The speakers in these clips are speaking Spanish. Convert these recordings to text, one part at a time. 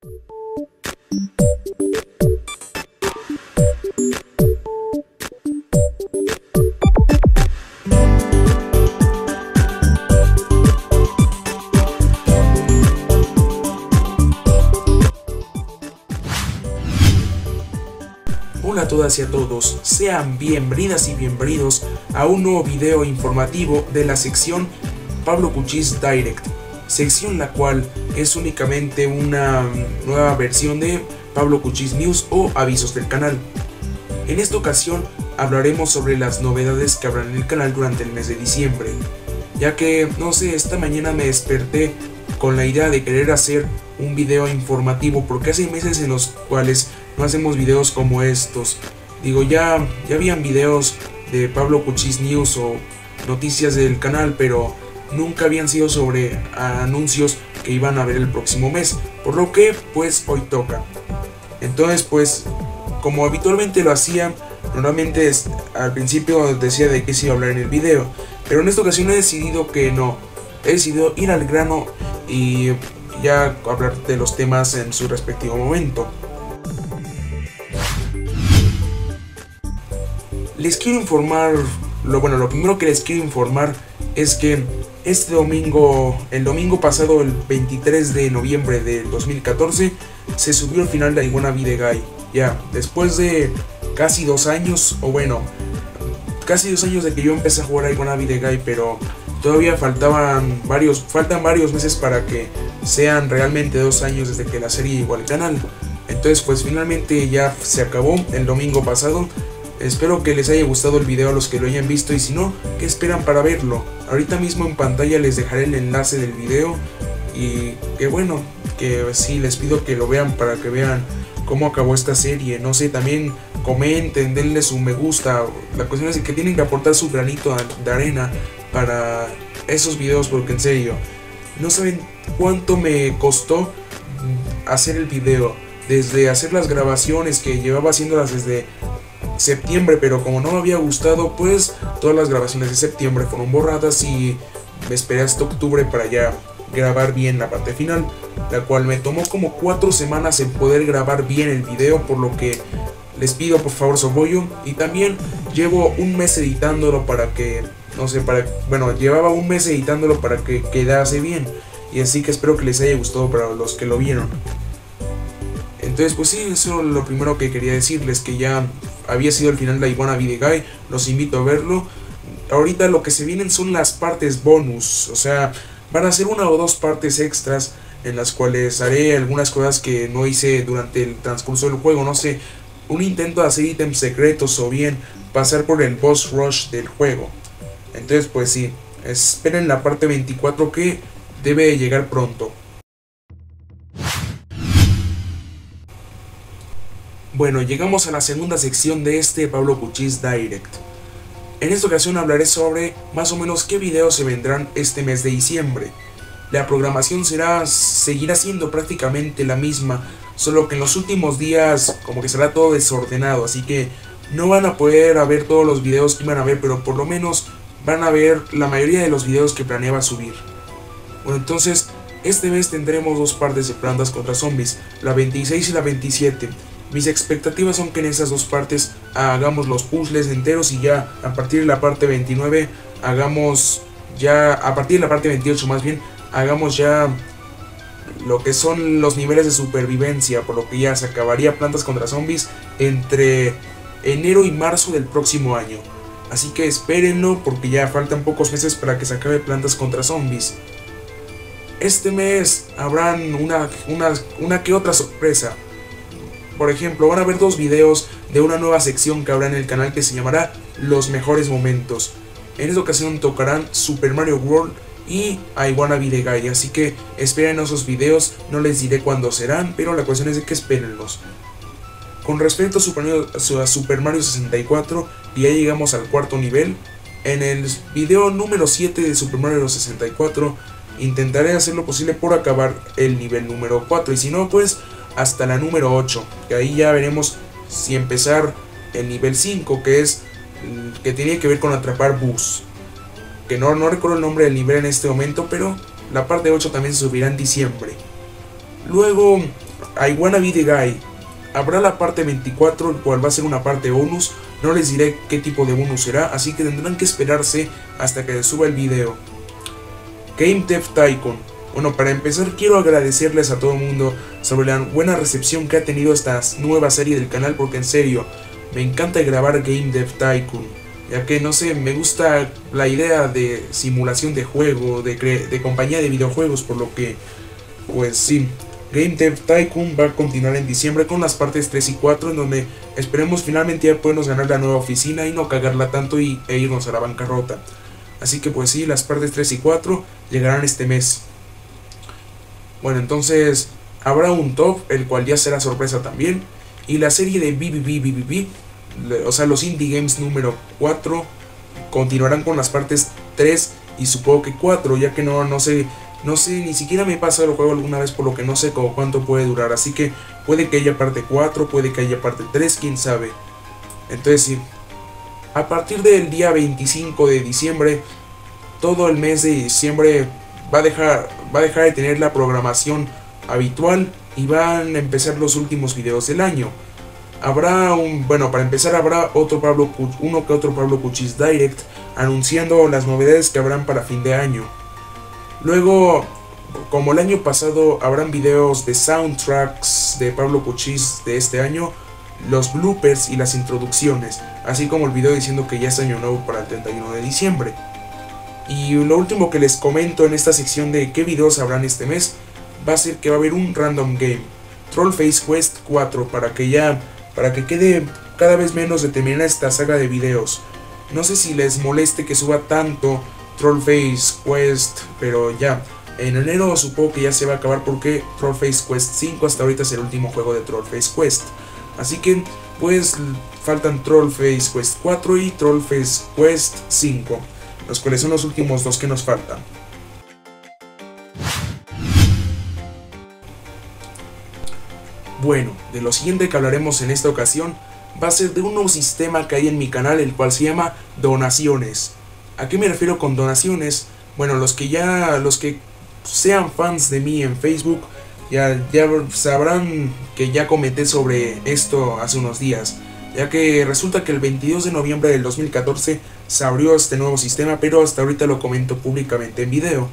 Hola a todas y a todos, sean bienvenidas y bienvenidos a un nuevo video informativo de la sección Pablo Cuchis Direct, sección la cual es únicamente una nueva versión de Pablo Cuchis News o avisos del canal. En esta ocasión hablaremos sobre las novedades que habrá en el canal durante el mes de diciembre, ya que, no sé, esta mañana me desperté con la idea de querer hacer un video informativo porque hace meses en los cuales no hacemos videos como estos. Digo, ya habían videos de Pablo Cuchis News o noticias del canal, pero nunca habían sido sobre anuncios que iban a ver el próximo mes, por lo que pues hoy toca. Entonces pues, como habitualmente lo hacía, normalmente al principio decía de qué se iba a hablar en el video, pero en esta ocasión he decidido que no, he decidido ir al grano y ya hablar de los temas en su respectivo momento. Les quiero informar, lo primero que les quiero informar es que este domingo, el domingo pasado, el 23 de noviembre del 2014, se subió el final de I Wanna Be The Guy. Ya, después de casi 2 años, o bueno, casi 2 años de que yo empecé a jugar a I Wanna Be The Guy, pero todavía faltan varios meses para que sean realmente 2 años desde que la serie llegó al canal. Entonces pues finalmente ya se acabó el domingo pasado. Espero que les haya gustado el video a los que lo hayan visto, y si no, ¿qué esperan para verlo? Ahorita mismo en pantalla les dejaré el enlace del video, y que bueno, que sí les pido que lo vean para que vean cómo acabó esta serie. No sé, también comenten, denle su me gusta. La cuestión es que tienen que aportar su granito de arena para esos videos, porque en serio, no saben cuánto me costó hacer el video. Desde hacer las grabaciones, que llevaba haciéndolas desde septiembre, pero como no me había gustado, pues todas las grabaciones de septiembre fueron borradas y me esperé hasta octubre para ya grabar bien la parte final, la cual me tomó como 4 semanas en poder grabar bien el video, por lo que les pido por favor su apoyo. Y también llevo un mes editándolo para que, no sé, llevaba un mes editándolo para que quedase bien, y así que espero que les haya gustado para los que lo vieron. Entonces pues sí, eso es lo primero que quería decirles, que ya había sido el final de I Wanna Be The Guy. Los invito a verlo. Ahorita lo que se vienen son las partes bonus, o sea, van a ser 1 o 2 partes extras en las cuales haré algunas cosas que no hice durante el transcurso del juego. No sé, un intento de hacer ítems secretos o bien pasar por el boss rush del juego. Entonces pues sí, esperen la parte 24 que debe llegar pronto. Bueno, llegamos a la segunda sección de este Pablo Cuchis Direct. En esta ocasión hablaré sobre más o menos qué videos se vendrán este mes de diciembre. La programación seguirá siendo prácticamente la misma, solo que en los últimos días como que será todo desordenado, así que no van a poder ver todos los videos que iban a ver, pero por lo menos van a ver la mayoría de los videos que planeaba subir. Bueno, entonces este mes tendremos 2 partes de Plantas contra Zombies, la 26 y la 27. Mis expectativas son que en esas 2 partes hagamos los puzzles enteros, y ya a partir de la parte 29 a partir de la parte 28 más bien, hagamos ya lo que son los niveles de supervivencia, por lo que ya se acabaría Plantas contra Zombies entre enero y marzo del próximo año. Así que espérenlo, porque ya faltan pocos meses para que se acabe Plantas contra Zombies. Este mes habrán una que otra sorpresa. Por ejemplo, van a haber 2 videos de una nueva sección que habrá en el canal que se llamará Los Mejores Momentos. En esta ocasión tocarán Super Mario World y I Wanna Be The Guy, así que esperen esos videos. No les diré cuándo serán, pero la cuestión es de que espérenlos. Con respecto a Super Mario 64, ya llegamos al 4º nivel. En el video número 7 de Super Mario 64 intentaré hacer lo posible por acabar el nivel número 4, y si no, pues hasta la número 8, que ahí ya veremos si empezar el nivel 5, que es que tiene que ver con atrapar bugs, que no recuerdo el nombre del nivel en este momento, pero la parte 8 también se subirá en diciembre. Luego I Wanna Be The Guy. Habrá la parte 24, el cual va a ser una parte bonus. No les diré qué tipo de bonus será, así que tendrán que esperarse hasta que suba el video. Game Dev Tycoon. Bueno, para empezar quiero agradecerles a todo el mundo sobre la buena recepción que ha tenido esta nueva serie del canal, porque en serio, me encanta grabar Game Dev Tycoon, ya que no sé, me gusta la idea de simulación de juego, de compañía de videojuegos, por lo que, pues sí, Game Dev Tycoon va a continuar en diciembre con las partes 3 y 4, en donde esperemos finalmente ya podernos ganar la nueva oficina y no cagarla tanto e irnos a la bancarrota. Así que pues sí, las partes 3 y 4 llegarán este mes. Bueno, entonces habrá un top, el cual ya será sorpresa también. Y la serie de BBB, o sea, los Indie Games número 4, continuarán con las partes 3 y supongo que 4, ya que no sé, ni siquiera me he pasado el juego alguna vez, por lo que no sé cuánto puede durar. Así que puede que haya parte 4, puede que haya parte 3, quién sabe. Entonces sí, a partir del día 25 de diciembre, todo el mes de diciembre va a dejar de tener la programación habitual y van a empezar los últimos videos del año. Para empezar habrá uno que otro Pablo Cuchis Direct anunciando las novedades que habrán para fin de año. Luego, como el año pasado, habrán videos de soundtracks de Pablo Cuchis de este año, los bloopers y las introducciones, así como el video diciendo que ya es año nuevo para el 31 de diciembre. Y lo último que les comento en esta sección de qué videos habrán este mes, va a ser que va a haber un random game, Trollface Quest 4, para que quede cada vez menos de terminar esta saga de videos. No sé si les moleste que suba tanto Trollface Quest, pero ya, en enero supongo que ya se va a acabar, porque Trollface Quest 5 hasta ahorita es el último juego de Trollface Quest. Así que pues faltan Trollface Quest 4 y Trollface Quest 5, los cuales son los últimos dos que nos faltan. Bueno, de lo siguiente que hablaremos en esta ocasión va a ser de un nuevo sistema que hay en mi canal, el cual se llama donaciones. ¿A qué me refiero con donaciones? Bueno, los que sean fans de mí en Facebook ya sabrán que ya comenté sobre esto hace unos días, ya que resulta que el 22 de noviembre del 2014 se abrió este nuevo sistema, pero hasta ahorita lo comento públicamente en video.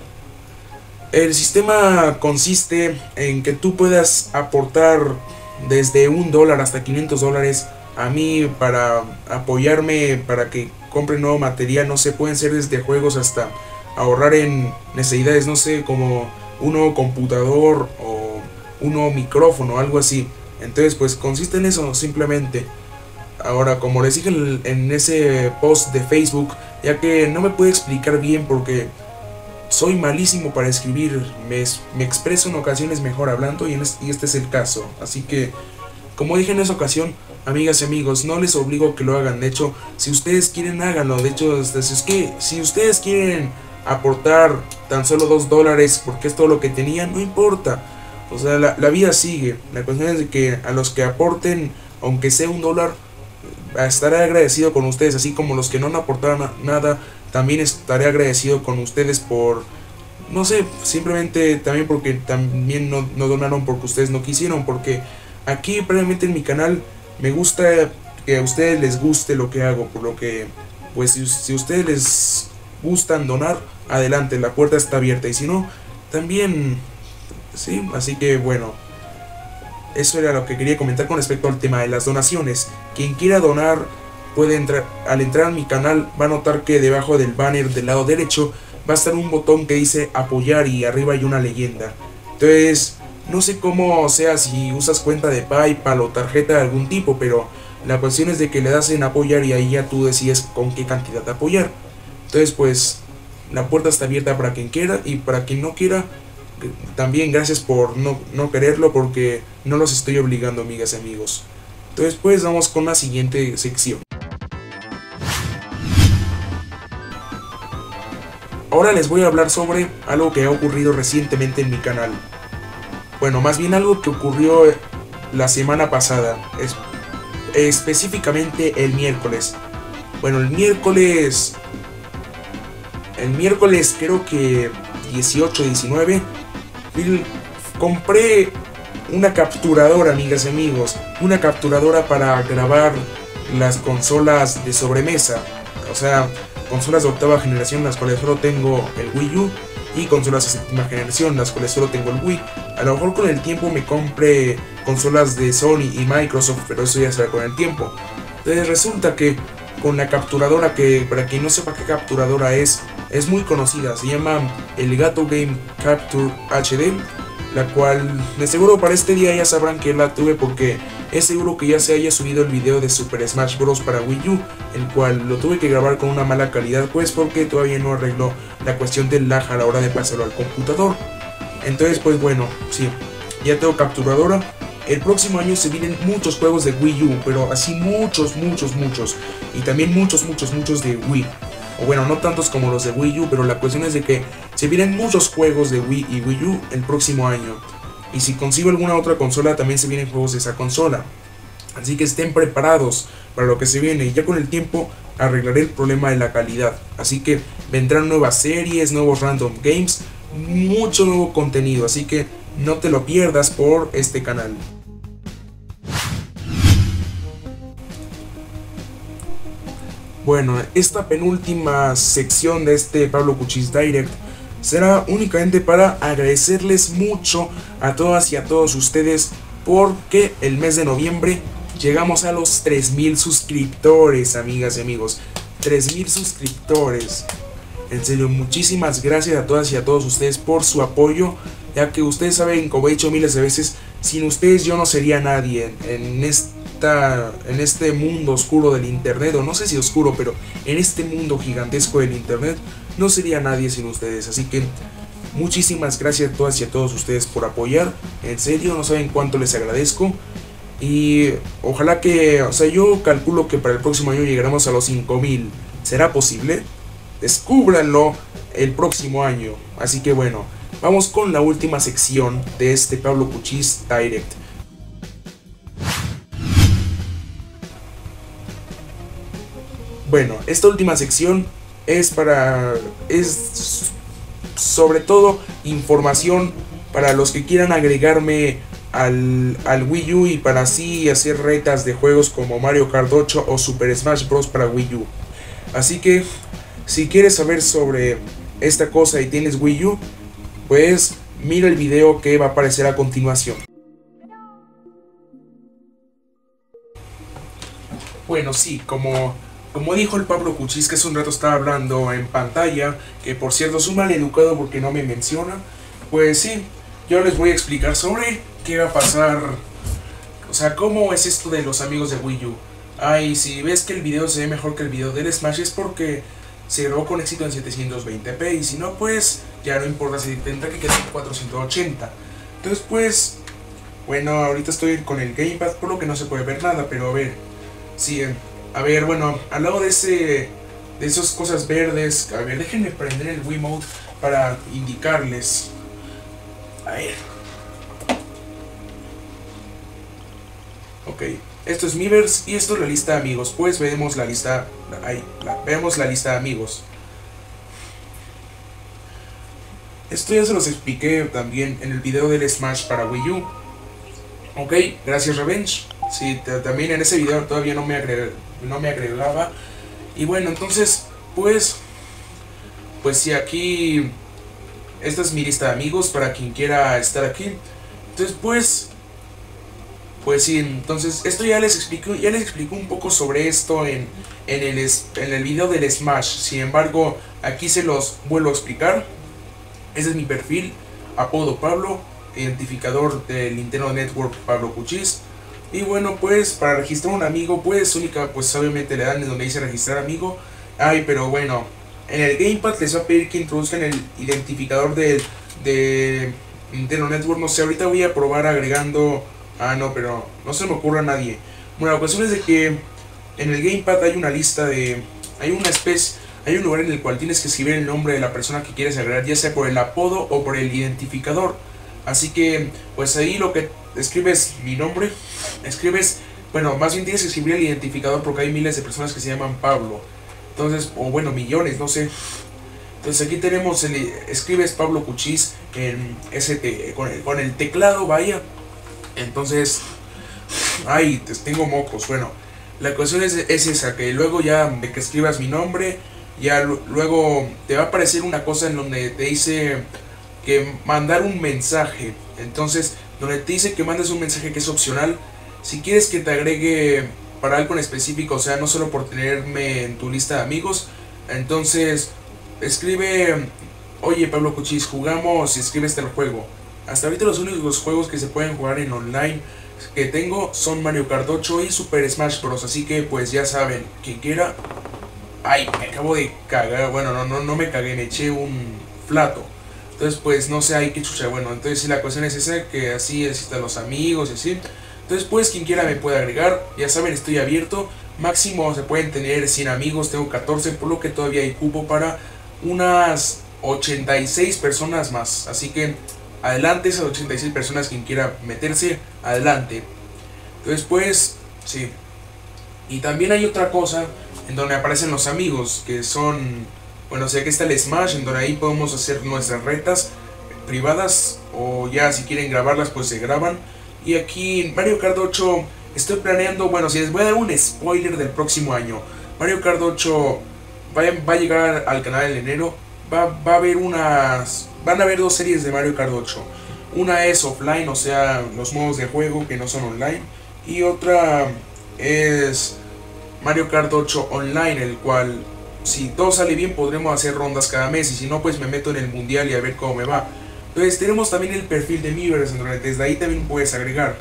El sistema consiste en que tú puedas aportar desde $1 hasta $500 a mí para apoyarme, para que compre nuevo material. No sé, pueden ser desde juegos hasta ahorrar en necesidades, no sé, como un nuevo computador o un nuevo micrófono, algo así. Entonces pues consiste en eso simplemente. Ahora, como les dije en ese post de Facebook, ya que no me puedo explicar bien porque soy malísimo para escribir, me expreso en ocasiones mejor hablando y este es el caso. Así que, como dije en esa ocasión, amigas y amigos, no les obligo a que lo hagan. De hecho, si ustedes quieren, háganlo. De hecho, si ustedes quieren aportar tan solo $2, porque es todo lo que tenían, no importa. O sea, la vida sigue. La cuestión es de que a los que aporten, aunque sea $1, estaré agradecido con ustedes, así como los que no aportaron nada, también estaré agradecido con ustedes por, no sé, simplemente también porque también no donaron porque ustedes no quisieron, porque aquí previamente en mi canal me gusta que a ustedes les guste lo que hago, por lo que pues si a ustedes les gustan donar, adelante, la puerta está abierta, y si no, también, sí, así que bueno, eso era lo que quería comentar con respecto al tema de las donaciones. Quien quiera donar puede entrar, al entrar a mi canal va a notar que debajo del banner del lado derecho va a estar un botón que dice apoyar y arriba hay una leyenda. Entonces, no sé cómo sea, si usas cuenta de PayPal o tarjeta de algún tipo, pero la cuestión es de que le das en apoyar y ahí ya tú decides con qué cantidad apoyar. Entonces pues la puerta está abierta para quien quiera, y para quien no quiera también gracias por no quererlo, porque no los estoy obligando, amigas y amigos. Entonces pues vamos con la siguiente sección. Ahora les voy a hablar sobre algo que ha ocurrido recientemente en mi canal. Bueno, más bien algo que ocurrió la semana pasada, específicamente el miércoles. Bueno, el miércoles creo que 18, 19, compré una capturadora, amigas y amigos, una capturadora para grabar las consolas de sobremesa, o sea, consolas de octava generación, las cuales solo tengo el Wii U, y consolas de séptima generación, las cuales solo tengo el Wii. A lo mejor con el tiempo me compre consolas de Sony y Microsoft, pero eso ya será con el tiempo. Entonces resulta que con la capturadora, que para quien no sepa qué capturadora es muy conocida, se llama Elgato Game Capture HD, la cual de seguro para este día ya sabrán que la tuve, porque es seguro que ya se haya subido el video de Super Smash Bros. Para Wii U, el cual lo tuve que grabar con una mala calidad, pues porque todavía no arregló la cuestión del lag a la hora de pasarlo al computador. Entonces pues bueno, sí, ya tengo capturadora. El próximo año se vienen muchos juegos de Wii U, pero así muchos, y también muchos de Wii. O bueno, no tantos como los de Wii U, pero la cuestión es de que se vienen muchos juegos de Wii y Wii U el próximo año. Y si consigo alguna otra consola, también se vienen juegos de esa consola. Así que estén preparados para lo que se viene. Y ya con el tiempo arreglaré el problema de la calidad. Así que vendrán nuevas series, nuevos random games, mucho nuevo contenido. Así que no te lo pierdas por este canal. Bueno, esta penúltima sección de este Pablo Cuchis Direct será únicamente para agradecerles mucho a todas y a todos ustedes, porque el mes de noviembre llegamos a los 3000 suscriptores, amigas y amigos. 3000 suscriptores. En serio, muchísimas gracias a todas y a todos ustedes por su apoyo, ya que ustedes saben, como he dicho miles de veces, sin ustedes yo no sería nadie en este mundo oscuro del internet, o no sé si oscuro, pero en este mundo gigantesco del internet no sería nadie sin ustedes. Así que muchísimas gracias a todas y a todos ustedes por apoyar. En serio, no saben cuánto les agradezco. Y ojalá que, o sea, yo calculo que para el próximo año llegaremos a los 5000. ¿Será posible? Descúbranlo el próximo año. Así que bueno, vamos con la última sección de este Pablo Cuchis Direct. Bueno, esta última sección es sobre todo información para los que quieran agregarme al Wii U, y para así hacer retas de juegos como Mario Kart 8 o Super Smash Bros. Para Wii U. Así que si quieres saber sobre esta cosa y tienes Wii U, pues mira el video que va a aparecer a continuación. Bueno, sí, como dijo el Pablo Cuchis, que hace un rato estaba hablando en pantalla, que por cierto es un mal educado porque no me menciona, pues sí, yo les voy a explicar sobre qué va a pasar, o sea, cómo es esto de los amigos de Wii U. Ay, si ves que el video se ve mejor que el video del Smash, es porque se grabó con éxito en 720p, y si no, pues ya no importa, si tendrá que quedar en 480. Entonces pues, bueno, ahorita estoy con el Gamepad, por lo que no se puede ver nada, pero a ver, sí, a ver, bueno, al lado de esas cosas verdes, a ver, déjenme prender el Wiimote para indicarles. A ver. Ok, esto es Miiverse y esto es la lista de amigos. Pues vemos la lista, vemos la lista de amigos. Esto ya se los expliqué también en el video del Smash para Wii U. Ok, gracias Revenge. Sí, también en ese video todavía no me agregaba. Y bueno, entonces, pues sí, aquí esta es mi lista de amigos para quien quiera estar aquí. Entonces, pues sí, entonces esto ya les explico un poco sobre esto en el video del Smash. Sin embargo, aquí se los vuelvo a explicar. Este es mi perfil, apodo Pablo, identificador del Nintendo Network Pablo Cuchis. Y bueno, pues para registrar un amigo, pues obviamente le dan en donde dice registrar amigo. Ay, pero bueno, en el Gamepad les va a pedir que introduzcan el identificador de Nintendo Network. No sé, ahorita voy a probar agregando. Ah, no, pero no se me ocurre a nadie. Bueno, la cuestión es de que en el Gamepad hay una lista de... Hay un lugar en el cual tienes que escribir el nombre de la persona que quieres agregar, ya sea por el apodo o por el identificador. Así que, pues ahí lo que escribes mi nombre, bueno, más bien tienes que escribir el identificador porque hay miles de personas que se llaman Pablo. Entonces, o bueno, millones, no sé. Entonces aquí tenemos, escribes Pablo Cuchis en con el teclado, vaya. Entonces, ay, tengo mocos. Bueno, la cuestión es esa, que luego ya de que escribas mi nombre, ya luego te va a aparecer una cosa en donde te dice que mandar un mensaje. Entonces, donde te dice que mandes un mensaje que es opcional, si quieres que te agregue para algo en específico, o sea, no solo por tenerme en tu lista de amigos, entonces escribe: oye Pablo Cuchis, jugamos, y escribes el juego. Hasta ahorita los únicos juegos que se pueden jugar en online que tengo son Mario Kart 8 y Super Smash Bros. Así que pues ya saben, quien quiera. Ay, me acabo de cagar. Bueno, no me cagué, me eché un flato. Entonces pues no sé, hay que chucha. Bueno, entonces si la cuestión es esa, que así están los amigos y así. Entonces pues quien quiera me puede agregar. Ya saben, estoy abierto. Máximo se pueden tener 100 amigos, tengo 14, por lo que todavía hay cupo para unas 86 personas más. Así que adelante, esas 86 personas, quien quiera meterse, adelante. Entonces pues, sí. Y también hay otra cosa en donde aparecen los amigos, que son, bueno, o sea que está el Smash, en donde ahí podemos hacer nuestras retas privadas, o ya si quieren grabarlas pues se graban. Y aquí en Mario Kart 8 estoy planeando, bueno, si les voy a dar un spoiler del próximo año, Mario Kart 8 va a llegar al canal en enero. Va a haber van a haber dos series de Mario Kart 8. Una es offline, o sea, los modos de juego que no son online, y otra es Mario Kart 8 online, el cual, si todo sale bien, podremos hacer rondas cada mes, y si no, pues me meto en el mundial y a ver cómo me va. Entonces tenemos también el perfil de Miiverse, donde desde ahí también puedes agregar.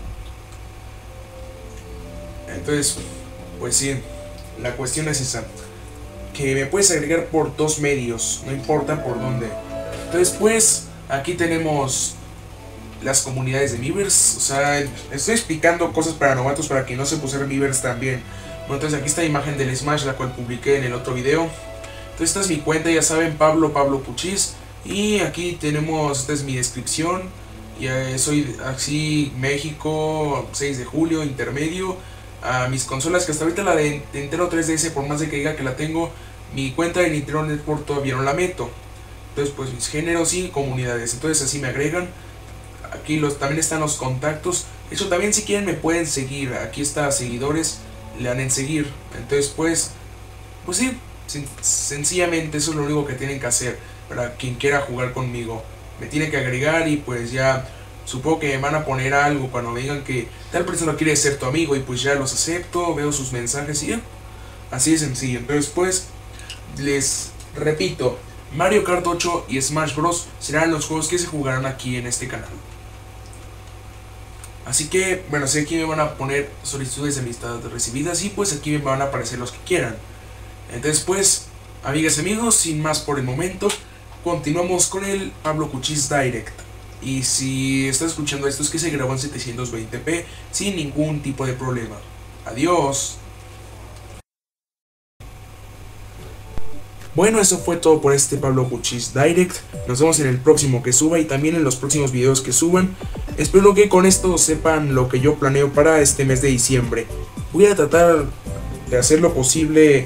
Entonces, pues sí, la cuestión es esa, que me puedes agregar por dos medios, no importa por dónde. Entonces pues aquí tenemos las comunidades de Miiverse, o sea, estoy explicando cosas para novatos para que no se pusieran Miiverse también. Bueno, entonces aquí está la imagen del Smash, la cual publiqué en el otro video. Entonces esta es mi cuenta, ya saben, Pablo Puchis. Y aquí tenemos, esta es mi descripción. Soy así, México, 6 de julio, intermedio. Mis consolas, que hasta ahorita la de Nintendo 3DS, por más de que diga que la tengo, mi cuenta de Nintendo Network todavía no la meto. Entonces pues mis géneros y comunidades, entonces así me agregan. Aquí también están los contactos. De hecho, también si quieren me pueden seguir. Aquí está seguidores, le dan en seguir. Entonces pues sí, sencillamente eso es lo único que tienen que hacer. Para quien quiera jugar conmigo, me tiene que agregar, y pues ya supongo que me van a poner algo cuando me digan que tal persona quiere ser tu amigo, y pues ya los acepto, veo sus mensajes y ya. Así de sencillo. Entonces pues les repito, Mario Kart 8 y Smash Bros serán los juegos que se jugarán aquí en este canal. Así que, bueno, si aquí me van a poner solicitudes de amistad recibidas, y pues aquí me van a aparecer los que quieran. Entonces pues, amigas y amigos, sin más por el momento, continuamos con el Pablo Cuchis Direct. Y si estás escuchando esto, es que se grabó en 720p sin ningún tipo de problema. Adiós. Bueno, eso fue todo por este Pablo Cuchis Direct. Nos vemos en el próximo que suba, y también en los próximos videos que suban. Espero que con esto sepan lo que yo planeo para este mes de diciembre. Voy a tratar de hacer lo posible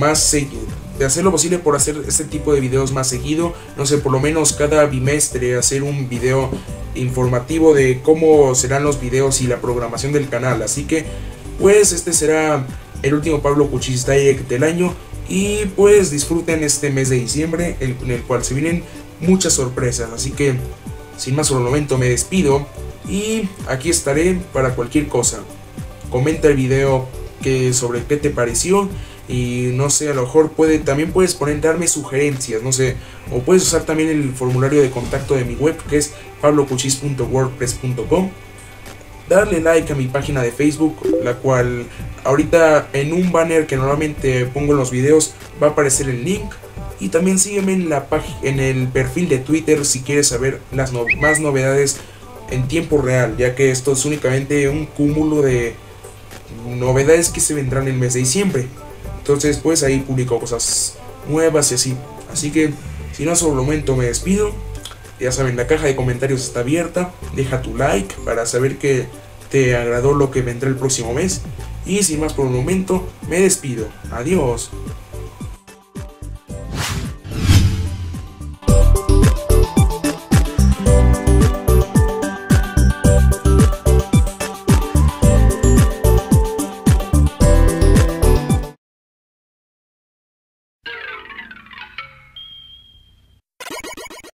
por hacer este tipo de videos más seguido. No sé, por lo menos cada bimestre hacer un video informativo de cómo serán los videos y la programación del canal. Así que pues este será el último Pablo Cuchis Direct del año. Y pues disfruten este mes de diciembre, en el cual se vienen muchas sorpresas. Así que sin más por el momento me despido, y aquí estaré para cualquier cosa. Comenta el video sobre qué te pareció, y no sé, a lo mejor también puedes darme sugerencias, no sé, o puedes usar también el formulario de contacto de mi web, que es pablocuchis.wordpress.com. Darle like a mi página de Facebook, la cual ahorita en un banner que normalmente pongo en los videos va a aparecer el link. Y también sígueme en el perfil de Twitter si quieres saber las más novedades en tiempo real, ya que esto es únicamente un cúmulo de novedades que se vendrán en el mes de diciembre. Entonces pues ahí publico cosas nuevas y así. Así que sin más por el momento me despido. Ya saben, la caja de comentarios está abierta. Deja tu like para saber que te agradó lo que vendrá el próximo mes. Y sin más por el momento, me despido. Adiós.